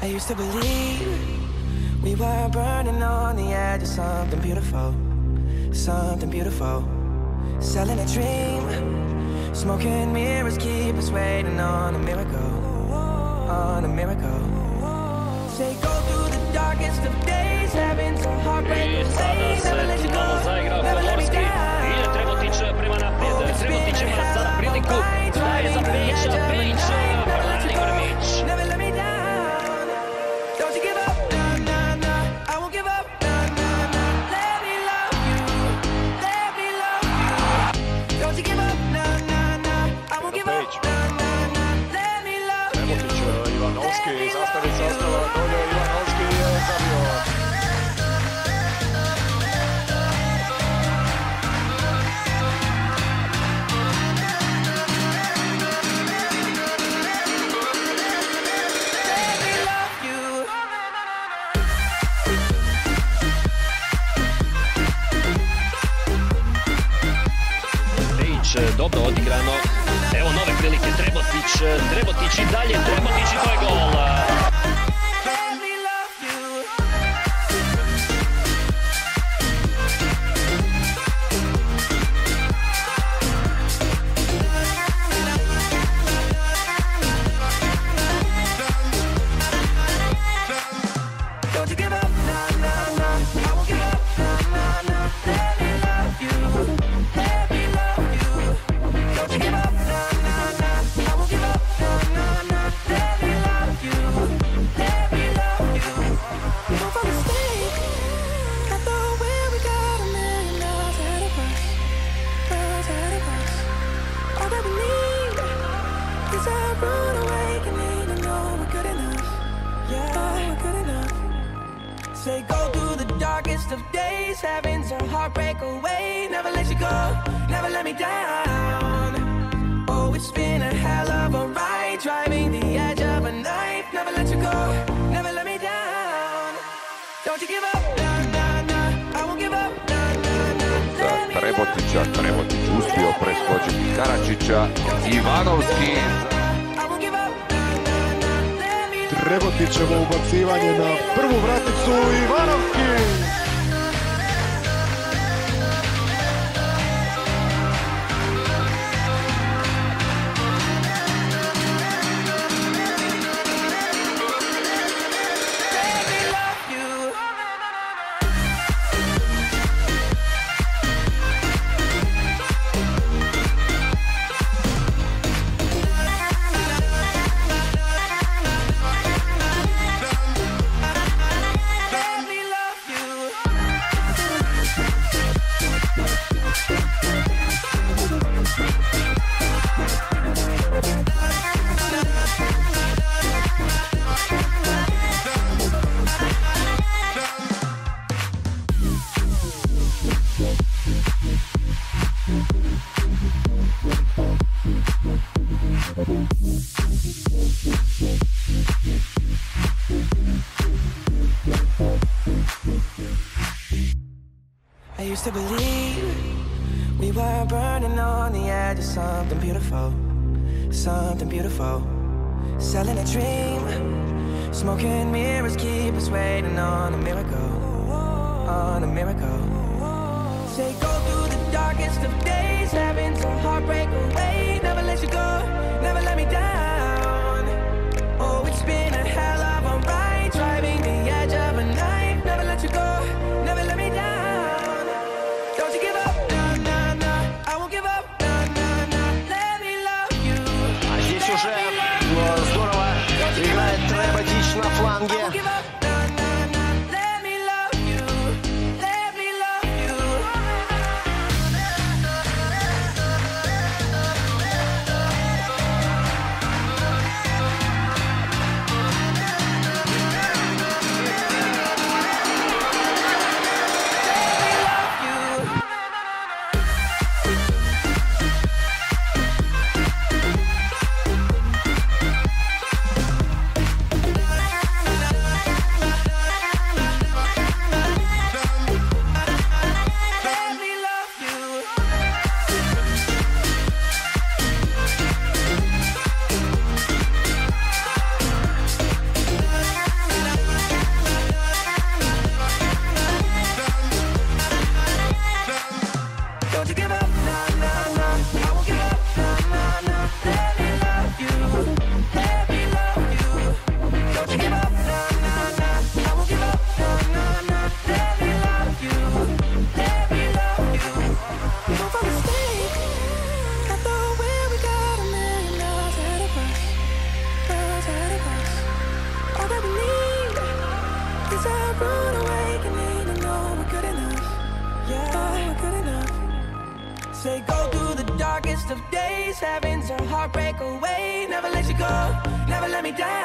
I used to believe we were burning on the edge of something beautiful, something beautiful. Selling a dream, smoking mirrors keep us waiting on a miracle, on a miracle. Say go through the darkest of days, having to heartbreak away, never let you go, never let me down. Ide Trebotić prema naprijed, Trebotić ima sada priliku, daje za Pejića, Pejić, brani Grmić. Never let me down. Don't you give up, nah, nah, nah. I won't give up, nah, nah, nah. Let me love you, let me love you. Don't you give up, nah, nah, nah. I won't give up, nah, nah, nah. Let me love you. Trebotić, Ivanovski, zastavi sastava, dolje Ivanovski je zabio. Dobro odigrano, evo nove prilike, Trebotić i dalje, Trebotić i to je gol. Say go through the darkest of days, having to heartbreak away, never let you go, never let me down. Oh, it's been a hell of a ride, driving the edge of a knife, never let you go, never let me down. Don't you give up, nah, nah, nah. I won't give up, nah, nah, nah. Let me Trebotića, Trebotić uspio preskočiti Karadžića, Ivanovski. Trebotićevo ubacivanje na prvu vraticu, Ivanovski! I used to believe we were burning on the edge of something beautiful, something beautiful. Selling a dream, smoking mirrors keep us waiting on a miracle, on a miracle. Say go through the darkest of days, having to heartbreak away, never let you go, never let me down. Oh, it's been a hell of a ride, driving the edge of a knife, never let you go, never let me down. Здорово играет Трebotić на фланге. say go through the darkest of days. Heaven's a heartbreak away. Never let you go, never let me down.